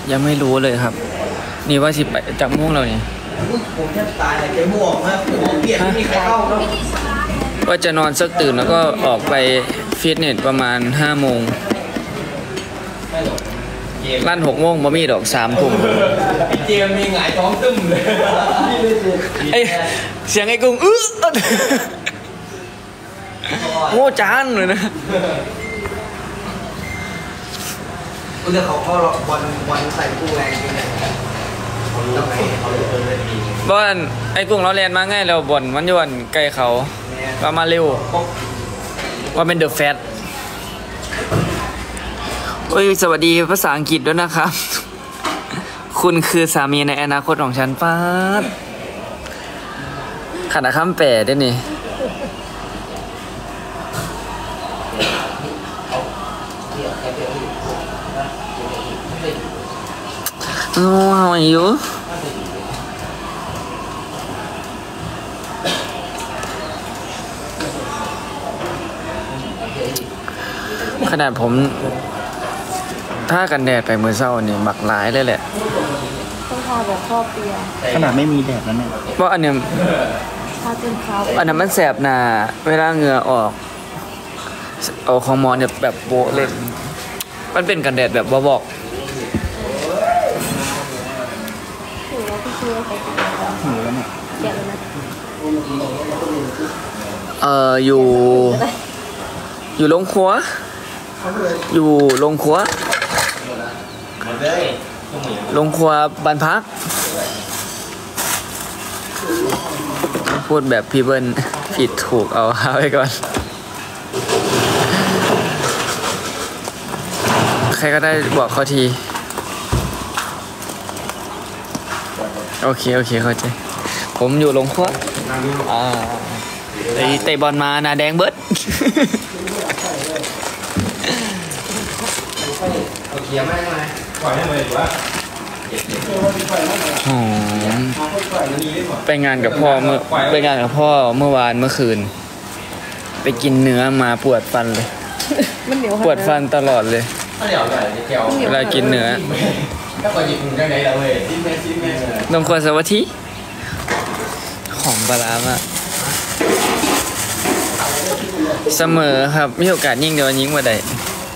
ยังไม่รู้เลยครับนี่ว่าสิไปจากม่วงเราเนี่ยผมแทบตายเลยใจม่วงมากผมเปลี่ยนไม่มีใครเข้าแล้วว่าจะนอนสักตื่นแล้วก็ออกไปฟิตเนสประมาณ5 โมงลั่น6 โมงบ่มีดอก3 ทุ่มพี่เจมมีหงายท้องตึ้มเลยไอเสียงไอ้กุ้งโง่จานเลยนะเรื่องเขาเข้าวันใส่กุ้งแรงจริงเลยบ้านไอ้กุ้งเราเรียนมาง่ายเราบ่นมันยวนไกลเขาก็มาเร็วว่าเป็นเดอะแฟตโอ้ยสวัสดีภาษาอังกฤษด้วยนะครับคุณคือสามีในอนาคตของฉันป้าขนาดคำแปลได้นี่how are you ขนาดผมถ้ากันแดดไปมือเศร้านี่หมักหลายเลยแหละต้องทาแบบครอบเปียขนาดไม่มีแดดแล้วเนี่ยเพราะอันเนี้ยทาจนขาวอันนั้นมันแสบหนาเวลาเหงื่อออกเอาของมอเนี่ยแบบโบเล่นมันเป็นกันแดดแบบบอกถือว่าพี่ช่วยใครกินหิวแล้วเนี่ยแกะเลยนะอยู่โรงครัวโรงครัวบ้านพักพูดแบบพี่เบิ้ลผิดถูกเอาไว้ก่อนใครก็ได้บอกเขาทีโอเคเข้าใจผมอยู่โรงครัวไอเตะบอลมาหน้าแดงเบิดเอาเขียร์มาได้ไหมปล่อยให้เลยว่าไปงานกับพ่อเมื่อวานเมื่อคืนไปกินเนื้อมาปวดฟันเลยปวดฟันตลอดเลยเวลากินเนื้อน้องควรสวัสดีของปลาร้ามากเสมอครับมีโอกาสยิ่งเดี๋ยวยิ่งมาได้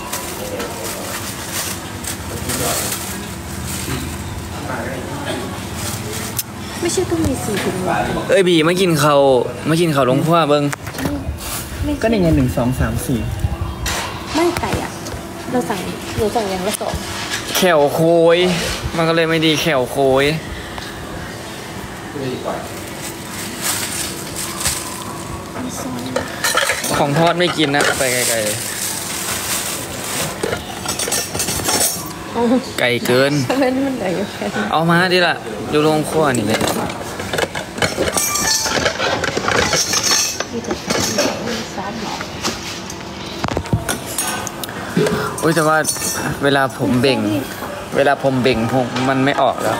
ไม่ใช่ต้องมี4 ถุงบีมากินเขาลงครัวเบิ้งก็ในเงิน1 2 3 4 ไม่ไก่อ่ะหนูสั่งอย่างละ2 แขวโคยมันก็เลยไม่ดีแขวโคยของทอดไม่กินนะไปไกลๆไก่เกินเอามาดิล่ะอยู่โรงครัวนี่เลยอุ้ยแต่ว่าเวลาผมเบ่งผมมันไม่ออกแล้ว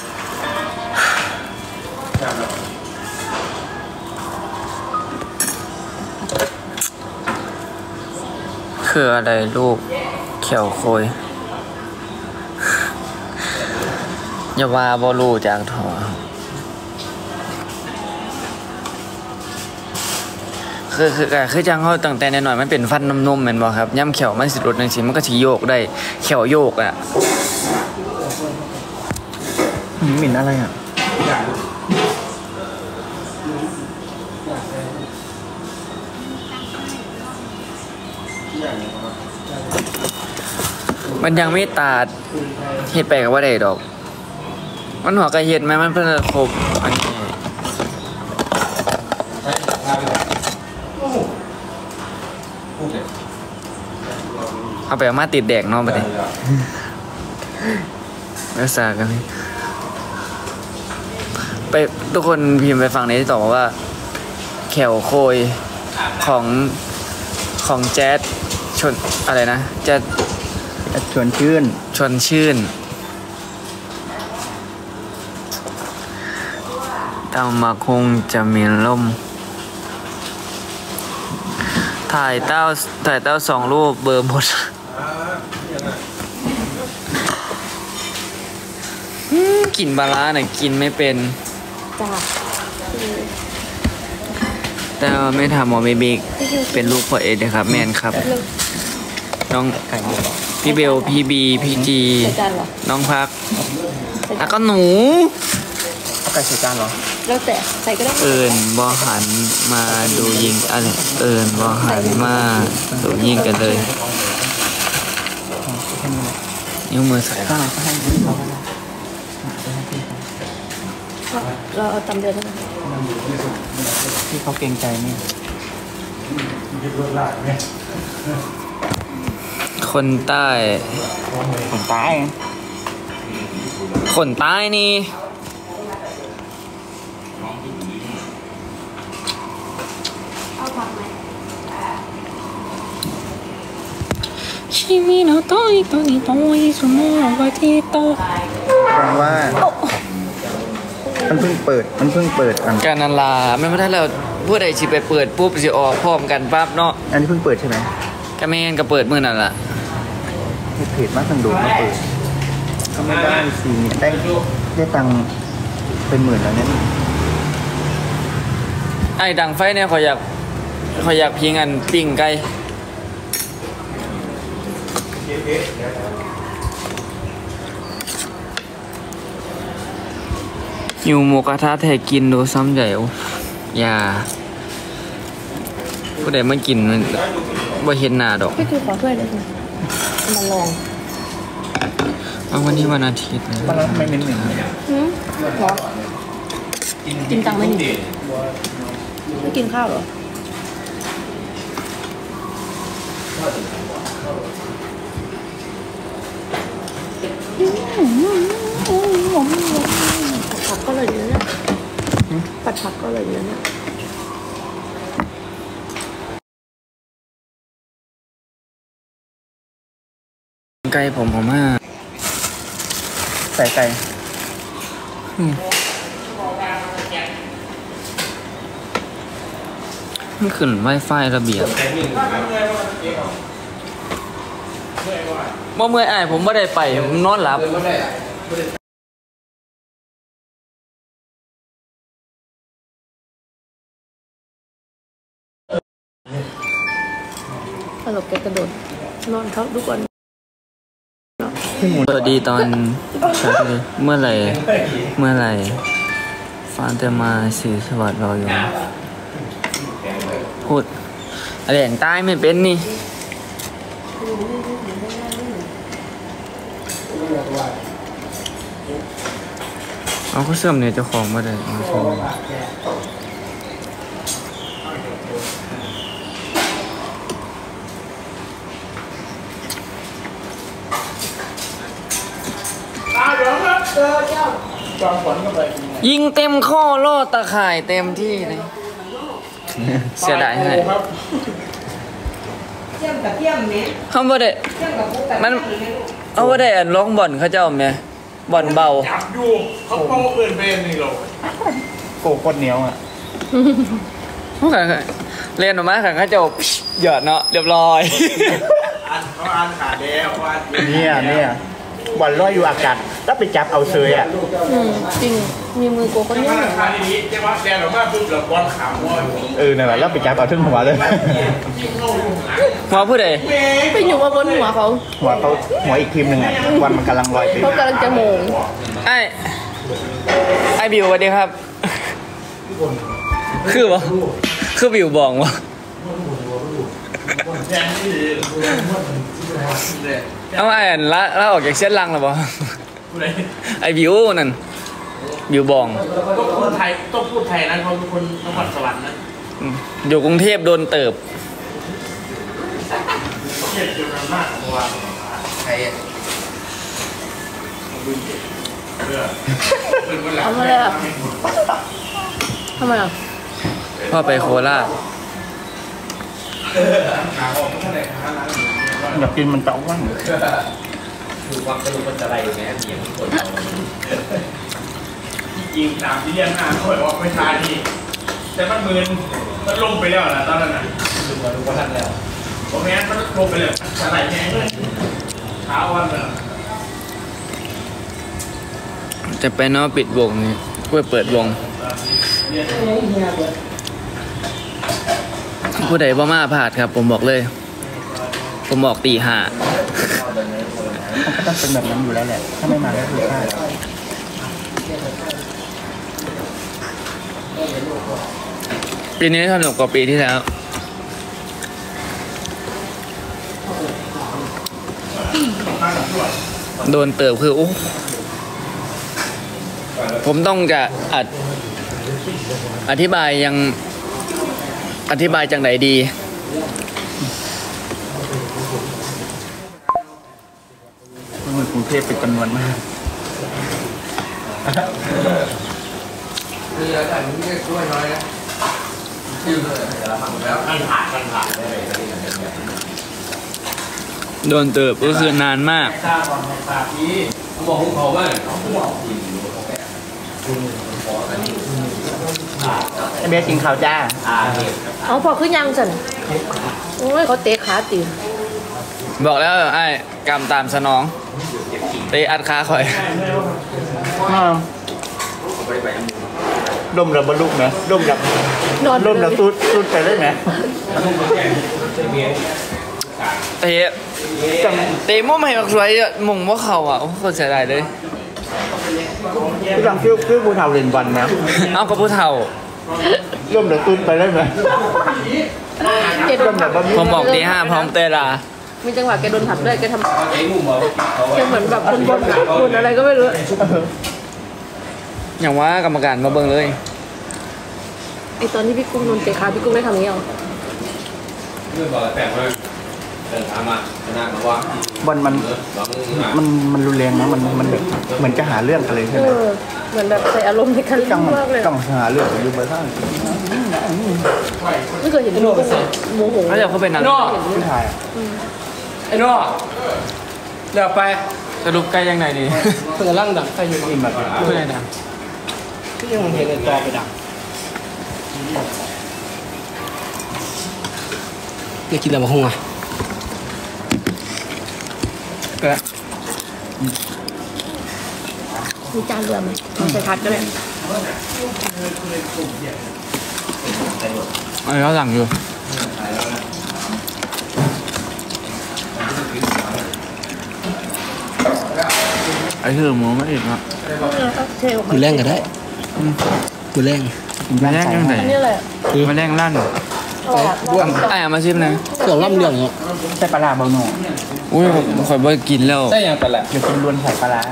คืออะไรลูกแขวโคยอย่าว่าบอลูจากถอคือจังเขาตั้งแต่หน่อยมันเป็นฟันนุ่มๆเหมือนบ่ครับย่ำแขวมันสิรดจังซี่มันก็สิโยกได้แขวโยกอ่ะเหม็นอะไรอ่ะมันยังไม่ตัดเฮ็ดไปกับว่าได้ดอกมันหัวกระเฮ็ดไหมมันเพิ่งครบอันนี้เอาไปเอามาติดแดกเนาะบัดนี้รักษากันนี่ไปทุกคนพิมพ์ไปฟังในที่ต่อว่าแขวโคยของแจ๊ดชนอะไรนะแจ๊ดชวนชื่นตามมาคงจะมีลมถ่ายเต้า2 รูปเบอร์หมดกินปลาร้าเนี่ยกินไม่เป็นจ้าแต่ว่าไม่ทำหมอเบบีเป็นลูกพ่อเอ็ดนะครับแมนครับ น้องพี่เบลพี่บีพี่จีใส่จานเหรอน้องพักแล้วก็หนูเอาไก่ใส่จานเหรอแล้วแต่ใส่ก็ได้เอิญบอหันมาดูยิงอะไรเอิญบอหันมาดูยิงกันเลยนิ้วมือใส่ข้าวก็ให้พี่เขาก็ได้เราเอาตำเดือดเท่านั้นที่เขาเกรงใจนี่คนใต้ผมตายคนใต้นี่ชิมิโนโตอิโตนิโตอิสุโมะวาติโตแปลว่ามันเพิ่งเปิดอันการนันลาไม่ได้แล้วผู้ใดสิไปเปิดปุ๊บสิออกพร้อมกันปั๊บเนาะอันนี้เพิ่งเปิดใช่ไหมก็แม่นก็เปิดมื้อนั่นล่ะเพจมากทังดูมาเปิดก็ไม่ได้สิได้ตังค์เป็นหมื่นแล้วเนี่ยไอ้ดังไฟเนี่ยขอยอยากพิงอันปิ้งไก่อยู่หมูกระทะแทกินดูซ้ำใหญ่โอ้อย่าผู้ใดมากินมันบ่เห็นหน้าดอกพี่คือขอถ้วยเลยสิมาลองเอาวันนี้วันอาทิตย์นะปลาร้าทำไมเหม็นๆเนี่ยหรอกินตังค์ไหมนี่ไม่กินข้าวเหรอผักก็เลยเยอะเนี่ยผัดผักก็เลยเยอะเนี่ยไก่ผมมากใส่ไก่มันขึ้นไวไฟระเบียบบ่เมื่อยอ้ายผมบ่ได้ไปผมนอนหลับตลกแกกระโดดนอนเขาทุกวันสวัสดีตอนเช้าเลยเมื่อไหร่ฟานจะมาสื่อสวัสดิ์เราอยู่พูดอะไรอย่างใต้ไม่เป็นนี่เอาเขาเสื่อมเนี่ยเจ้าของมาได้เอาเสื่อมยิงเต็มข้อล่อตะข่ายเต็มที่เลยเสียดายให้เที่ยมกับเที่ยมเนี่ยเขาบ่ได้เที่ยมกับพวกกันมันเอาบ่ได้อันร้องบ่อนเขาเจ้าแม่บ่อนเบาจับอยู่เขาเป้าเอื่นเป็นนี่หรอกโกโคตรเหนียวอ่ะเขาก็เรียนออกมาค่ะเขาเจ้าหยอดเนาะเรียบร้อยเขาอ่านขาดแล้วเขาอ่านเนี่ยบอลลอยอยู่อากาศแล้วไปจับเอาเซยอ่ะจริงมีมือโกคนที่นี้ว่าเหรอราคาดีๆจะว่าแดนออกมาปุ๊บแล้วบอลขาวบอลนั่นแหละแล้วไปจับเอาทึ่งหัวเลยยิ่งเข้าอยู่หลังหัวผู้ใดไปอยู่มาบนหัวเขาหัวอีกทีมหนึ่งอ่ะวันมันกำลังลอยไปเขากำลังจะโมงไอ้บิวสวัสดีครับ คือวะคือบิวบองวะแดนที่ดีเลยเอาไอ้อันละออกจากเส้นลังแล้วบ่ผู้ใดไอ้บิวนั่นบิวบองต้องพูดไทยนะเขาเป็นคนจังหวัดสวรรค์นะอยู่กรุงเทพโดนเติบเกียรติเกี่ยวกันมากเพราะว่าใครอ่ะทำอะไรอ่ะทำไมอ่ะพ่อไปโคราชอยากกินมันเต้าว่างคือความกระดูกมันจะไรอยู่ไหมเสียงคนเราจริงตามที่เรียนมาเขาบอกว่าไม่ทานดีแต่มันมืนมันลงไปแล้วนะตอนนั้นน่ะดูมาดูว่าทันแล้วผมแม้มันลงไปเลยอะไรแห้งเลยเท้าวันเลยจะไปนอกปิดวงนี่เพื่อเปิดวงผู้ใดบ่มาพลาดครับผมบอกเลย ผมบอกตีห้ามันก็ต้องเป็นแบบนั้นอยู่แล้วแหละถ้าไม่มาก็คือพลาดปีนี้สนุกกว่าปีที่แล้วโดนเติบคือโอ้ผมต้องจะอธิบายจังไหนดีเหมือนกรุงเทพเป็นจำนวนมากมีอะไรแต่มึงไม่ช่วยน้อยนะชื่อเลยแต่ละฝั่งแล้วมันผ่านได้เลยโดนเติบก็คือนานมากบอกของเขาบ้างเบียร์กินข้าวจ้าเอาพอขึ้นยังสันโอ้ยเขาเตะขาตีบอกแล้วไอ้กำตามสนองเตะอัดขาข่อยร่มระบลุกนะร่มระนอนร่มระตูดไปได้ไหมเตะมุ่งไม่บักสวยมุ่งว่าเขาอ่ะโอ้โหเสียดายเลยพี่จังคือผู้เฒ่าเรียนวันนะเอากับผู้เฒ่าร่มระตูดไปได้ไหม ร่มระบลุกผมบอกตีห้าพร้อมเตะลามีจังหวะแกโดนหักด้วยแกทำแกเหมือนแบบบนอะไรก็ไม่รู้อย่างว่ากรรมการมาเบิ่งเลยไอตอนที่พี่กุ้งโดนเตะขาพี่กุ้งได้ทำนี้หรอเรื่องบอกแต่ว่าเดินทางมาชนะมาว่าบอลมันรุนแรงนะมันแบบเหมือนจะหาเรื่องกันเลยใช่ไหมเหมือนแบบใส่อารมณ์ในการเล่นมากเลยต้องหาเรื่องของยูเบอร์ท่าไม่เคยเห็นพี่กุ้งโมโหเขาจะเขาเป็นอะไรผู้ชายอ่ะไอ้นอเดี๋ยวไปสรุปใกล้ยังไงดีเพื่อร่างดังใส่อยู่อิ่มแบบเพื่อนนะที่ยังเห็นเลยจอไปดังอยากกินอะไรบ้างอ่ะมีจานเรือไหมใส่ทัดก็ได้ไอ้เขาสั่งอยู่ไอ้คือหมูไม่อีกอ่ะเทออกมามือแรงก็ได้มือแรงมาแรงยังไงอันนี้แหละมาแรงลั่นไอ้เอามาชิมนะเครื่องล่ำเรื่องเนาะใส่ปลาร้าเบาหน่อยอุ้ยผมคอยบ่กินแล้วได้ยังแต่ละเดี๋ยวกินล้วนใส่ปลาร้า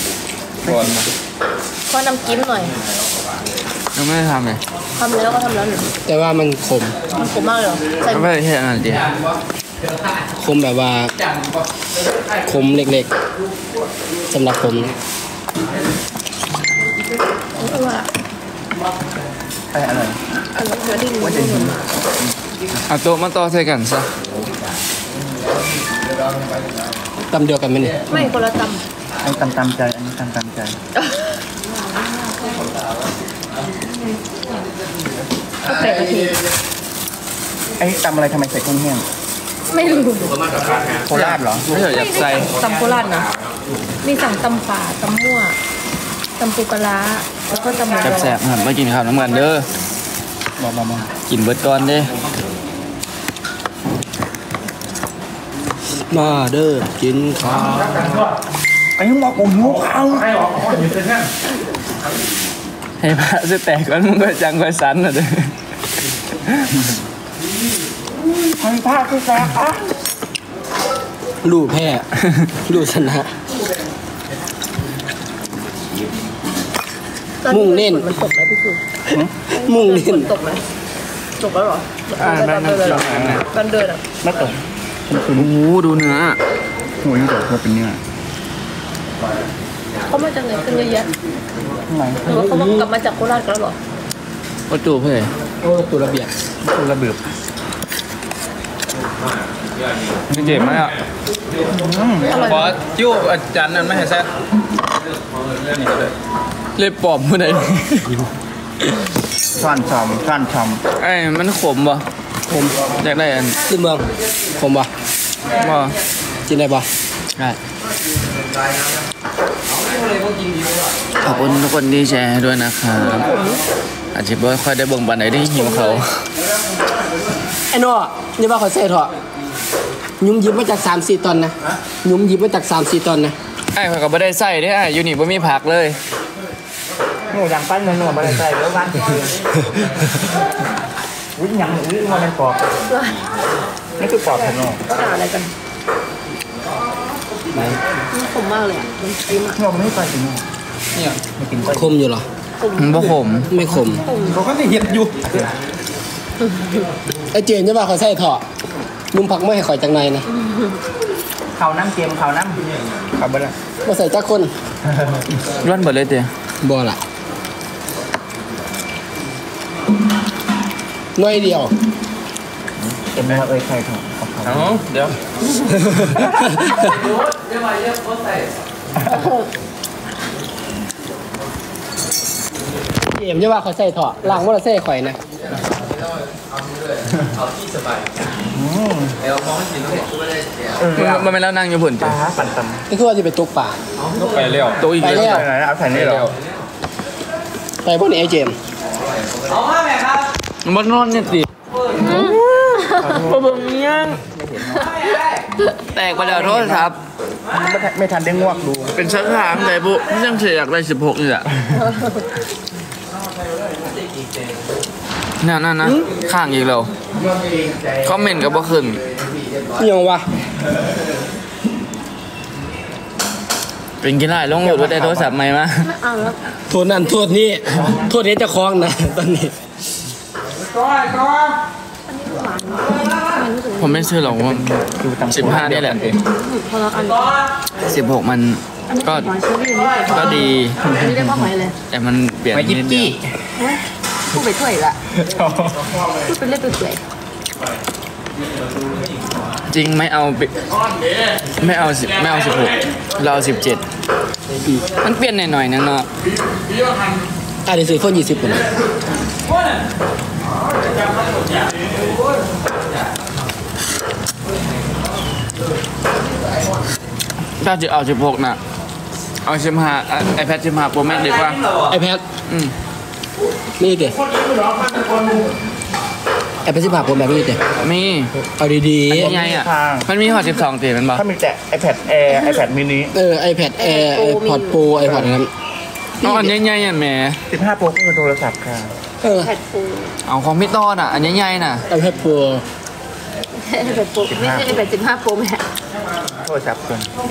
ขอน้ำจิ้มหน่อยยังไม่ได้ทำเลยทำแล้วก็ทำแล้วหนึ่งแต่ว่ามันขมมันขมมากเลยเหรอใส่ไม่ได้เห็นอะไรดีคมแบบว่าคมเล็กๆสำหรับผมว่าอะไรอร่อยอันนี้เนื้อดิ้งเอาโต๊ะมาต่อใส่กันซะตำเดียวกันไหมเนี่ยไม่คนละตอันนี้ตามใจอันนี้ตามใจำก็แปดนาทีไอ้ตำอะไรทำไมใส่กุ้งแห้งไม่รู้โคราชเหรอไม่ใช่อยากใส่ตำโคราชนะมีสั่งตำป่าตำมั่วตำปูปลาร้าแล้วก็ตำหมูแซ่บๆครับมากินข้าวน้ำกันเด้อมากินเบิดก่อนเด้มาเด้อกินข้าวไอ้หมอกผมหิวข้าวให้พระจะแตกก่อนมึงก็จังก็สันน่ะเด้อให้ผ้าคือแซ่บอ่ะลู่แพ้ลู่ชนะ มุ่งเน้นมันตกไหมพี่คือมุ่งเน้นตกไหมตกแล้วเหรอตอนเดินตอนเดินอ่ะไม่ตกโอ้โหดูเนื้อหัวยิ่งตกหัวเป็นเนื้อเขามาจากไหนกันเยอะแยะข้างในหรือว่าเขากลับมาจากโคราชกันแล้วเหรอก็จูบเพื่อโอ้ตัวระเบียบตัวระเบิดเจ็บไหมอ่ะขอจิ้วอาจารย์นั้นไม่ให้แซ่เลยปอบมื่อใดซ่อนชอมไอ้มันขมบ่ขมอยากได้อันขึ้นเมืองผมบ่บ่กินได้บ่ได้ขอบคุณทุกคนที่แชร์ให้ด้วยนะครับอาจจะไม่ค่อยได้เบิ่งบันไหนที่หิวเขาไอ้โน่นี่ว่าเขาเซ่เถอะยุ้มยิบมาจาก3-4 ตอนนะยุ้มยิบมาจาก3-4 ตอนนะไอ้เขาก็ไม่ได้ใส่ได้อยู่นี่ไม่มีผักเลยหนูยังปั้นเงินหนูมาใส่แล้วบ้านวิ่งยังวิ่งมาเป็นปอบนี่คือปอบของหนูก็ด่าอะไรกันมันขมมากเลยอ่ะมันชิมอ่ะหนูไม่ใส่ถึงเนี่ยไม่กินคมอยู่เหรอมันบ่ขมไม่คมเขาก็จะเห็ดอยู่ไอ้เจนนี่ว่าเขาใส่เถอะยุ้มผักไม่ให้ข่อยจากในนะเขาน้ำเกมเขาน้ำเขาบ่ได้มาใส่จักคนร้อนเบิดเลยเตี้ยบ่ล่ะน้อยเดียวเต็มมาใครของเขาเดี๋ยวเกมนี่ว่าเขาใส่เถอะล้างว่าเราใส่ข่อยนะมันเป็นแล้วนั่งอยู่บนปจ้ะลาปั่นตำนี่คือว่าจะไปตกป่าไปเร็วตัวอีกไปแล้วเอาใส่นี่หรอไปพวกนี้ไอ้เจมส์มันนอนเนี่ยสิบ่เบิ่งยังแตกไปแล้วโทษครับไม่ทันได้งวกดูเป็นชั้นถามเลยบุยังเสียอยากได้16นี่แหละนั่นนะข้างอีกแล้วคอมเมนต์ก็บ่ขึ้นยังวะเป็นกีฬาลงโหลดไว้ในโทรศัพท์ใหม่มาเอาแล้วโทษนั่นโทษนี่โทษนี้จะคล้องนะตอนนี้ผมไม่เชื่อหรอกว่า15นี่แหละพอเราอัน 16มันก็หอยเชอรี่นี่ก็ดีนี่ได้มากหอยเลยแต่มันเปลี่ยนนิดเดียวพูดไปถ้วยละพูดไปเล่นไปเปื่อยจริงไม่เอา16เราเอา17มันเปลี่ยนหน่อยๆนะเนาะอันนี้ซื้อคน20คนถ้าจะเอา16น่ะเอา15 iPad 15 Pro Max ดีกว่าไอแพดอืมนี่เด็ไอแพด15 Pro Max นี่เด็มีเอาดียังไงอ่ะมันมีหอ12เตียมันบอกถ้ามีแต่ iPad Air iPad mini ๆiPad Air iPod Pro iPod นั้นเอาอันใหญ่ๆอ่ะแหม 15 Pro ก็คือโทรศัพท์ค่ะแผ่นปูเอาของพี่ต้อนอ่ะอันใหญ่ๆน่ะ iPad Pro แผ่นปูไม่ใช่แผ่น15 โปรแม่โทรศัพท์คน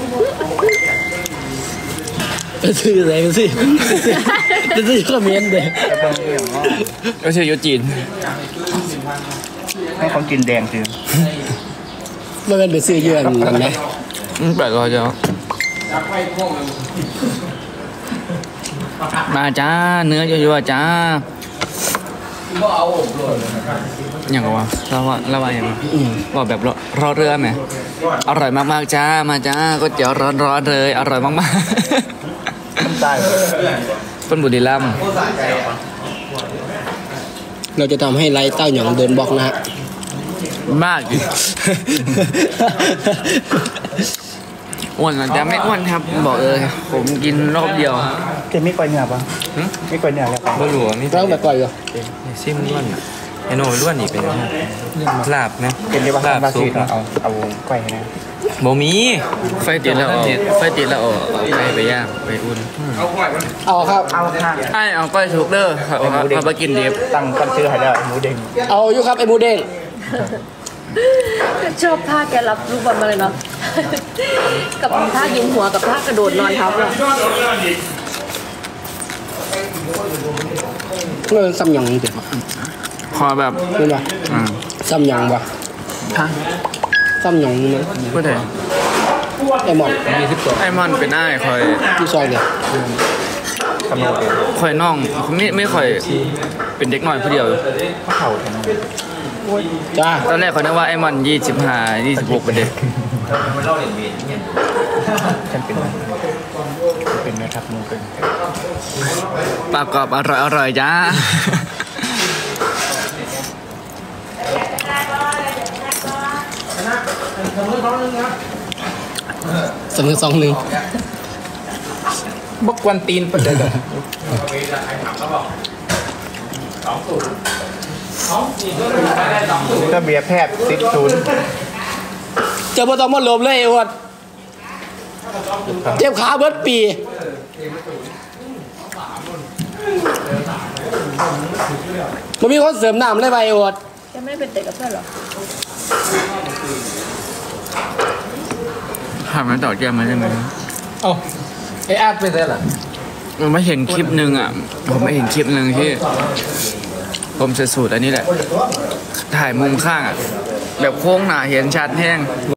ไปซื้ออะไรไปซื้อคอมเมนต์เด็แต่บางเรื่องก็ชื่อยูจีนให้เขากินแดงคือมันเป็นไปซื้อเยอะนั่นไหม 800เจ้ามาจ้าเนื้อเยอะๆจ้าอย่างว่าเราว่าอย่างว่าแบบรอเรือไหมอร่อยมากๆจ้ามาจ้าก๋วยเตี๋ยวร้อนๆเลยอร่อยมากน้ำตาลๆเป็นบุรีรัมย์เราจะทำให้ไลท์เต้าหยองโดนบล็อกนะฮะมากอยู่อ้วนแต่ไม่อ้วนครับบอกเลยผมกินรอบเดียวเกมไม่ก่อยเหนือปะไม่ก่อยเหนือแล้วบ่หลวนี่ต้องแบบก่อยเหรอซิมล้วนอะไอ้โน่ล้วนนี่เป็นยังไงลาบนะเกมที่ว่าลาบบาซุซีปเอาก่อยนะบ่มีไฟติดแล้วเอาไปย่างไปอุ่นเอาครับเอาค่ะไอ้เอาก้อยสุกเด้อเอาไปกินเดฟตั้งกันชื่อให้แล้วหมูเด้งเอาอยู่ครับไอ้หมูเด้งชอบท่าแกรับลูกบอลมาเลยเนาะกับท่ายิงหัวกับท่ากระโดดนอนทับอะเงินซ้ำหยองเด็ดพอแบบเห็นปะซ้ำหยองปะฮะซ้ำหยองนะพูดถึงไอหมอนไอมอนเป็นอ้ายคอยที่ซอยเนี่ยกำลังเป็นคอยน้องไม่ค่อยเป็นเด็กน้อยผู้เดียวเข่าแทนจ้าตอนแรกเขาคิดว่าไอมอน25 26เป็นเด็กฉันเป็นนะครับมูเป็นปากกรอบอร่อยจ้า 2-1 บักกวนตีนประเด็นก็เบียร์แพทย์ติดศูนย์เจ้าบ่ต้องมาหลบเลยไอ้อวดเจ็บขาเบิดปีมันมีคนเสริมน้ำเลยไปไอ้อวดแกไม่ได้เป็นเตะกับเพื่อนเหรอถามมาต่อแก้มมาได้ไหมเอ้าไอ้อาร์ตเป็นไงล่ะผมไม่เห็นคลิปหนึ่งอ่ะ ผมไม่เห็นคลิปหนึ่งที่ ผมจะสูตรอันนี้แหละ ถ่ายมุมข้างอ่ะ แบบโค้งหนาเห็นชัดแห้ง